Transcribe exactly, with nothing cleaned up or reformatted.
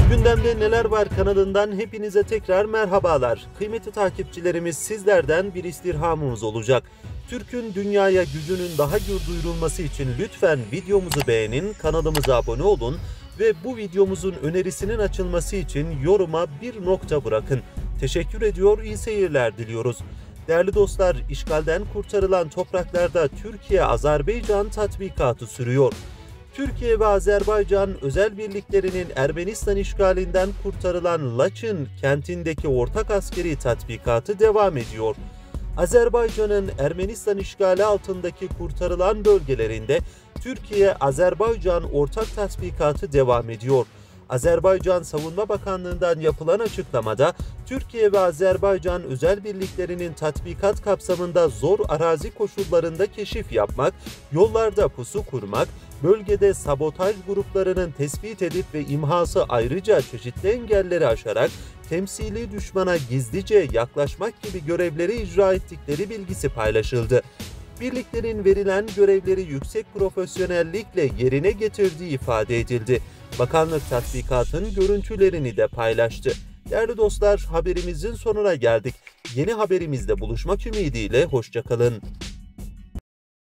Gündemde Neler Var kanalından hepinize tekrar merhabalar. Kıymetli takipçilerimiz, sizlerden bir istirhamımız olacak. Türk'ün dünyaya gücünün daha gür duyurulması için lütfen videomuzu beğenin, kanalımıza abone olun ve bu videomuzun önerisinin açılması için yoruma bir nokta bırakın. Teşekkür ediyor, iyi seyirler diliyoruz. Değerli dostlar, işgalden kurtarılan topraklarda Türkiye-Azerbaycan tatbikatı sürüyor. Türkiye ve Azerbaycan özel birliklerinin Ermenistan işgalinden kurtarılan Laçın kentindeki ortak askeri tatbikatı devam ediyor. Azerbaycan'ın Ermenistan işgali altındaki kurtarılan bölgelerinde Türkiye-Azerbaycan ortak tatbikatı devam ediyor. Azerbaycan Savunma Bakanlığı'ndan yapılan açıklamada, Türkiye ve Azerbaycan özel birliklerinin tatbikat kapsamında zor arazi koşullarında keşif yapmak, yollarda pusu kurmak, bölgede sabotaj gruplarının tespit edip ve imhası ayrıca çeşitli engelleri aşarak temsili düşmana gizlice yaklaşmak gibi görevleri icra ettikleri bilgisi paylaşıldı. Birliklerin verilen görevleri yüksek profesyonellikle yerine getirdiği ifade edildi. Bakanlık tatbikatın görüntülerini de paylaştı. Değerli dostlar, haberimizin sonuna geldik. Yeni haberimizde buluşmak ümidiyle hoşça kalın.